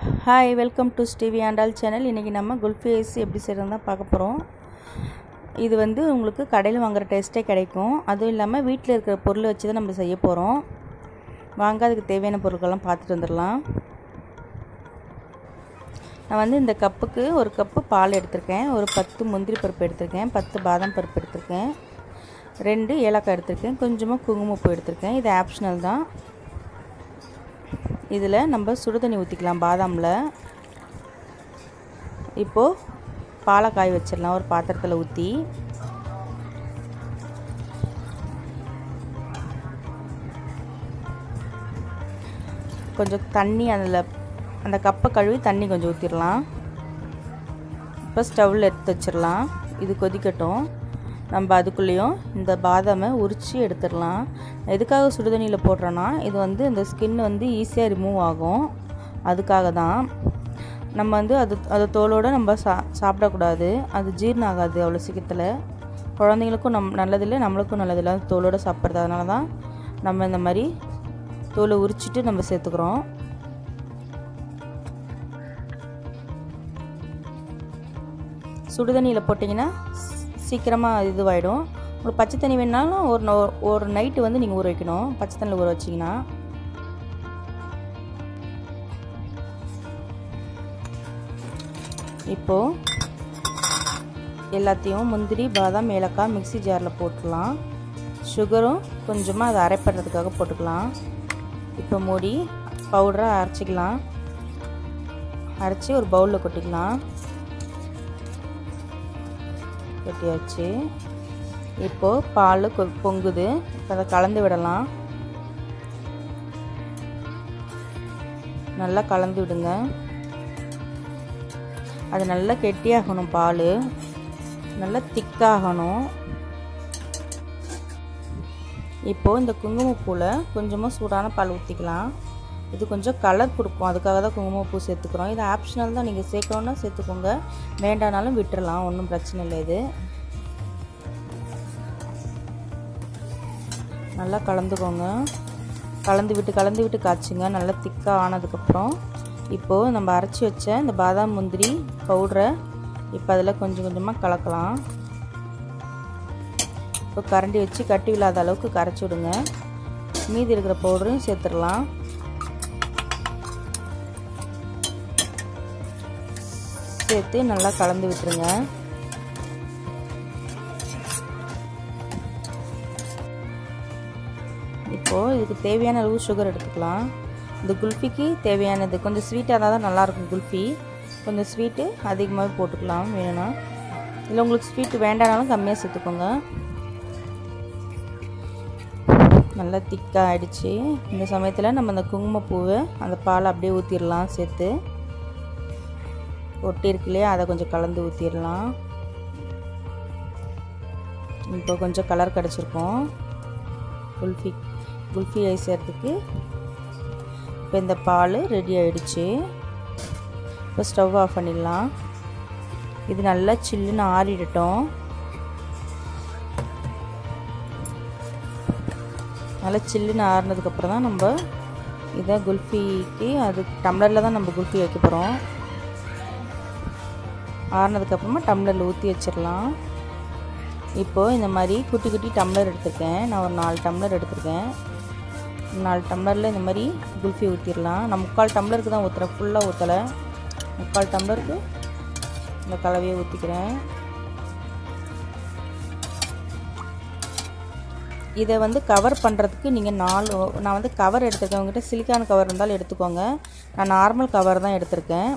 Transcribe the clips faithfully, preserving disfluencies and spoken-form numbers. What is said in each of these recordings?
Hi, welcome to Stevie Andal channel. இன்றைக்கி நம்ம kulfi ice எப்படி செய்கிறதுன்னு தான் பார்க்க போகிறோம். இது வந்து உங்களுக்கு கடையில் வாங்குகிற டேஸ்ட்டே கிடைக்கும். அதுவும் இல்லாமல் வீட்டில் இருக்கிற பொருளை வச்சு தான் நம்ம செய்ய போகிறோம். வாங்க அதுக்கு தேவையான பொருட்கள்லாம் பார்த்துட்டு வந்துடலாம். நான் வந்து இந்த கப்புக்கு ஒரு கப்பு பால் எடுத்திருக்கேன், ஒரு பத்து முந்திரி பருப்பு எடுத்திருக்கேன், பத்து பாதாம் பருப்பு எடுத்திருக்கேன், ரெண்டு ஏலக்காய் எடுத்திருக்கேன், கொஞ்சமாக குங்குமப்பூ எடுத்திருக்கேன். இது ஆப்ஷனல் தான். இதில் நம்ம சுடுதண்ணி ஊற்றிக்கலாம் பாதாமில். இப்போது பாலை காய வச்சிடலாம் ஒரு பாத்திரத்தில் ஊற்றி. கொஞ்சம் தண்ணி அதில் அந்த கப்பை கழுவி தண்ணி கொஞ்சம் ஊற்றிடலாம். இப்போ ஸ்டவ்வில் எடுத்து வச்சிடலாம். இது கொதிக்கட்டும். நம்ம அதுக்குள்ளேயும் இந்த பாதாமை உரித்து எடுத்துடலாம். எதுக்காக சுடுதண்ணியில் போடுறோன்னா, இது வந்து இந்த ஸ்கின் வந்து ஈஸியாக ரிமூவ் ஆகும். அதுக்காக தான். நம்ம வந்து அது அது தோலோடு நம்ம சா சாப்பிடக்கூடாது. அது ஜீரணம் ஆகாது அவ்வளோ சீக்கிரத்தில். குழந்தைங்களுக்கும் நம் நல்லதில்லை, நம்மளுக்கும் நல்லதில்லை தோலோடு சாப்பிட்றது. அதனால தான் நம்ம இந்த மாதிரி தோலை உரிச்சிட்டு நம்ம சேர்த்துக்கிறோம். சுடுதண்ணியில் போட்டிங்கன்னா சீக்கிரமாக இதுவாகிடும். உங்களுக்கு பச்சை தண்ணி வேணாலும் ஒரு ஒரு நைட்டு வந்து நீங்கள் ஊற வைக்கணும். பச்சை தண்ணியில் ஊற வச்சிங்கன்னா இப்போது எல்லாத்தையும் முந்திரி பாதாம் ஏலக்காய் மிக்ஸி ஜாரில் போட்டுடலாம். சுகரும் கொஞ்சமாக அதை அரைப்படுறதுக்காக போட்டுக்கலாம். இப்போ மூடி பவுடரை அரைச்சிக்கலாம். அரைச்சி ஒரு பவுலில் கொட்டிக்கலாம். கொட்டியாச்சு. இப்போது பால் பொங்குது. அதை கலந்து விடலாம். நல்லா கலந்து விடுங்க. அது நல்லா கெட்டியாகணும். பால் நல்லா திக்காகணும். இப்போது இந்த குங்குமப்பூவில் கொஞ்சமாக சூடான பால் ஊற்றிக்கலாம். இது கொஞ்சம் கலர் கொடுக்கும், அதுக்காக தான் குங்குமப்பூ சேர்த்துக்கிறோம். இது ஆப்ஷனல் தான். நீங்கள் சேர்க்கணுன்னா சேர்த்துக்கோங்க, வேண்டானாலும் விட்டுறலாம், ஒன்றும் பிரச்சனை இல்லை. இது நல்லா கலந்துக்கோங்க. கலந்து விட்டு கலந்து விட்டு காய்ச்சுங்க. நல்லா திக்காக ஆனதுக்கப்புறம் இப்போது நம்ம அரைச்சி வச்ச இந்த பாதாம் முந்திரி பவுடரை இப்போ அதில் கொஞ்சம் கொஞ்சமாக கலக்கலாம். இப்போ கரண்டி வச்சு கட்டி இல்லாத அளவுக்கு கரைச்சி விடுங்க. மீதி இருக்கிற பவுடரையும் சேர்த்துடலாம். சேர்த்து நல்லா கலந்து விட்டுருங்க. இப்போது இதுக்கு தேவையான அளவு சுகர் எடுத்துக்கலாம். இந்த குல்ஃபிக்கு தேவையானது கொஞ்சம் ஸ்வீட்டாக இருந்தால் தான் நல்லாயிருக்கும். குல்ஃபி கொஞ்சம் ஸ்வீட்டு அதிகமாகவே போட்டுக்கலாம் வேணும்னா. இல்லை உங்களுக்கு ஸ்வீட்டு வேண்டானாலும் கம்மியாக சேர்த்துக்கோங்க. நல்லா திக்காக ஆகிடுச்சு. இந்த சமயத்தில் நம்ம அந்த குங்குமப்பூவை அந்த பாலை அப்படியே ஊற்றிடலாம். சேர்த்து ஒட்டி இருக்கு இல்லையா, அதை கொஞ்சம் கலந்து ஊற்றிடலாம். இப்போ கொஞ்சம் கலர் கிடச்சிருக்கும் குல்ஃபி குல்ஃபி ஐஸ் செய்கிறதுக்கு. இப்போ இந்த பால் ரெடி ஆகிடுச்சு. இப்போ ஸ்டவ் ஆஃப் பண்ணிடலாம். இது நல்லா சில்லுன்னு ஆறிடட்டும். நல்லா சில்லுன்னு ஆறினதுக்கப்புறம் தான் நம்ம இதை குல்ஃபிக்கு அது டம்ளரில் தான் நம்ம குல்ஃபி வைக்க போகிறோம். ஆறினதுக்கப்புறமா டம்ளரில் ஊற்றி வச்சிடலாம். இப்போது இந்த மாதிரி குட்டி குட்டி டம்ளர் எடுத்துருக்கேன். நான் ஒரு நாலு டம்ளர் எடுத்துருக்கேன். நாலு டம்ளரில் இந்த மாதிரி குல்ஃபி ஊற்றிடலாம். நான் முக்கால் டம்ளருக்கு தான் ஊற்றுறேன், ஃபுல்லாக ஊற்றலை. முக்கால் டம்ளருக்கு இந்த கலவையை ஊற்றிக்கிறேன். இதை வந்து கவர் பண்ணுறதுக்கு நீங்கள் நாலு நான் வந்து கவர் எடுத்துருக்கேன். உங்கள்கிட்ட சிலிக்கான் கவர் இருந்தாலும் எடுத்துக்கோங்க. நான் நார்மல் கவர் தான் எடுத்திருக்கேன்.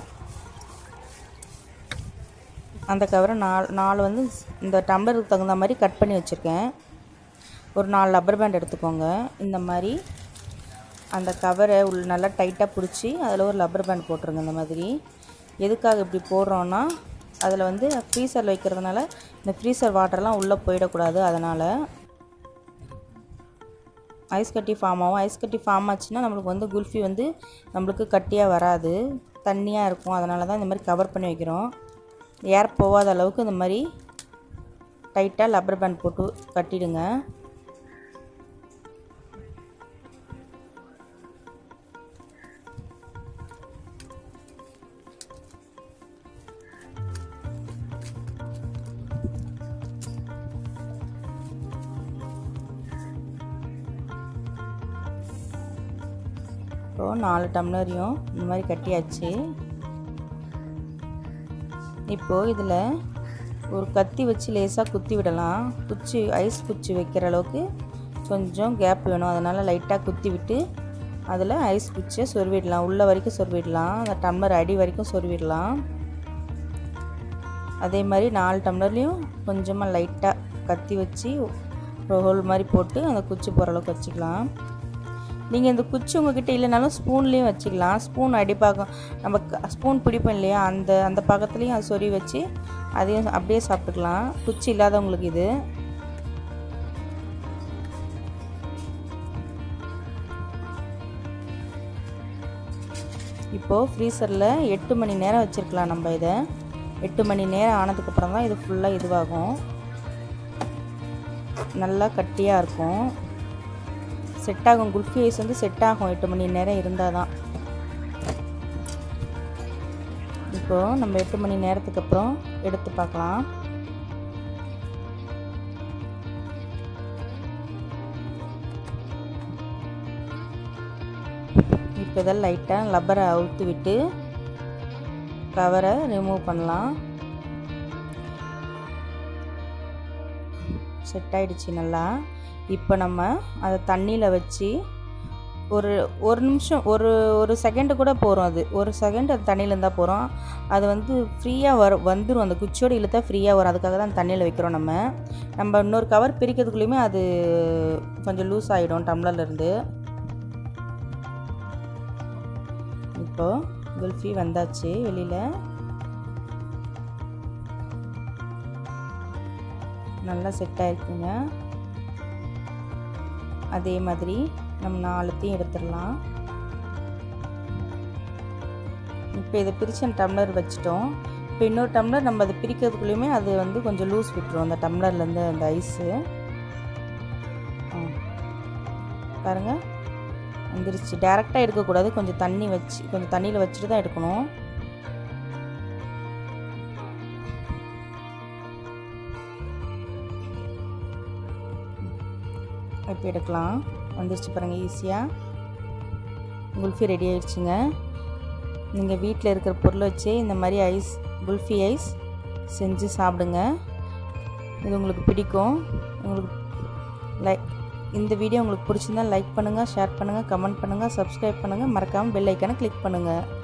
அந்த கவரை நாலு நாலு வந்து இந்த டம்ளருக்கு தகுந்த மாதிரி கட் பண்ணி வச்சுருக்கேன். ஒரு நாலு ரப்பர் பேண்ட் எடுத்துக்கோங்க. இந்த மாதிரி அந்த கவரை உள்ள நல்லா டைட்டாக பிடிச்சி அதில் ஒரு ரப்பர் பேண்ட் போட்டுருங்க. இந்த மாதிரி எதுக்காக இப்படி போடுறோன்னா, அதில் வந்து ஃப்ரீசரில் வைக்கிறதுனால இந்த ஃப்ரீசர் வாட்டர்லாம் உள்ளே போயிடக்கூடாது. அதனால் ஐஸ் கட்டி ஃபார்ம் ஆகும். ஐஸ் கட்டி ஃபார்ம் ஆச்சுன்னா நம்மளுக்கு வந்து குல்ஃபி வந்து நம்மளுக்கு கட்டியாக வராது, தண்ணியாக இருக்கும். அதனால தான் இந்த மாதிரி கவர் பண்ணி வைக்கிறோம். ஏர் போகாத அளவுக்கு இந்த மாதிரி டைட்டாக ரப்பர் பேண்ட் போட்டு கட்டிடுங்க. இப்போது நாலு டம்ளரையும் இந்த மாதிரி கட்டியாச்சு. இப்போது இதில் ஒரு கத்தி வச்சு லேசாக குத்தி விடலாம். குச்சி ஐஸ் குச்சி வைக்கிற அளவுக்கு கொஞ்சம் கேப் வேணும். அதனால் லைட்டாக குத்தி விட்டு அதில் ஐஸ் குச்சியை சொருவிடலாம். உள்ள வரைக்கும் சொருவிடலாம். அந்த டம்ளர் அடி வரைக்கும் சொருவிடலாம். அதே மாதிரி நாலு டம்ளர்லேயும் கொஞ்சமாக லைட்டாக கத்தி வச்சு ஒரு ஹோல் மாதிரி போட்டு அந்த குச்சி போகிற அளவுக்கு வச்சுக்கலாம். நீங்கள் இந்த குச்சி உங்கள்கிட்ட இல்லைனாலும் ஸ்பூன்லேயும் வச்சுக்கலாம். ஸ்பூன் அடிப்பாகம் நம்ம ஸ்பூன் பிடிப்போம் இல்லையா, அந்த அந்த பக்கத்துலேயும் அது சொருவி வச்சு அதையும் அப்படியே சாப்பிட்டுக்கலாம். குச்சி இல்லாதவங்களுக்கு இது. இப்போது ஃப்ரீசரில் எட்டு மணி நேரம் வச்சுருக்கலாம். நம்ம இதை எட்டு மணி நேரம் ஆனதுக்கப்புறம் தான் இது ஃபுல்லாக இதுவாகும். நல்லா கட்டியாக இருக்கும். செட் ஆகும். குல்ஃபி ஐஸ் வந்து செட் ஆகும் எட்டு மணி நேரம் இருந்தால் தான். இப்போது நம்ம எட்டு மணி நேரத்துக்கு அப்புறம் எடுத்து பார்க்கலாம். இப்போ இதெல்லாம் லைட்டாக லப்பரை அவுத்து விட்டு கவரை ரிமூவ் பண்ணலாம். செட் ஆகிடுச்சு நல்லா. இப்போ நம்ம அதை தண்ணியில் வச்சு ஒரு ஒரு நிமிஷம் ஒரு ஒரு செகண்டு கூட போகிறோம். அது ஒரு செகண்ட் அது தண்ணியில் இருந்தால் போகிறோம். அது வந்து ஃப்ரீயாக வரும் வந்துடும். அந்த குச்சியோடு இழுத்தா ஃப்ரீயாக வரும். அதுக்காக தான் தண்ணியில் வைக்கிறோம். நம்ம நம்ம இன்னொரு கவர் பிரிக்கிறதுக்குள்ளேயுமே அது கொஞ்சம் லூஸ் ஆகிடும் டம்ளர்லேருந்து. இப்போது குல்ஃபி வந்தாச்சு வெளியில். நல்லா செட் ஆகிருக்குங்க. அதே மாதிரி நம்ம நாலுத்தையும் எடுத்துடலாம். இப்போ இதை பிரித்து டம்ளர் வச்சிட்டோம். இப்போ இன்னொரு டம்ளர் நம்ம அதை பிரிக்கிறதுக்குள்ளேயுமே அது வந்து கொஞ்சம் லூஸ் விட்டுரும் அந்த டம்ளர்லேருந்து அந்த ஐஸு. பாருங்கள் வந்துருச்சு. டேரெக்டாக எடுக்கக்கூடாது. கொஞ்சம் தண்ணி வச்சு கொஞ்சம் தண்ணியில் வச்சுட்டு தான் எடுக்கணும். இப்போ எடுக்கலாம். வந்துருச்சு பாருங்கள் ஈஸியாக. குல்ஃபி ரெடி ஆயிடுச்சுங்க. நீங்கள் வீட்டில் இருக்கிற பொருளை வச்சு இந்த மாதிரி ஐஸ் குல்ஃபி ஐஸ் செஞ்சு சாப்பிடுங்க. இது உங்களுக்கு பிடிக்கும். உங்களுக்கு லைக் இந்த வீடியோ உங்களுக்கு பிடிச்சிருந்தால் லைக் பண்ணுங்கள், ஷேர் பண்ணுங்கள், கமெண்ட் பண்ணுங்கள், சப்ஸ்கிரைப் பண்ணுங்கள். மறக்காமல் பெல் ஐக்கானை கிளிக் பண்ணுங்கள்.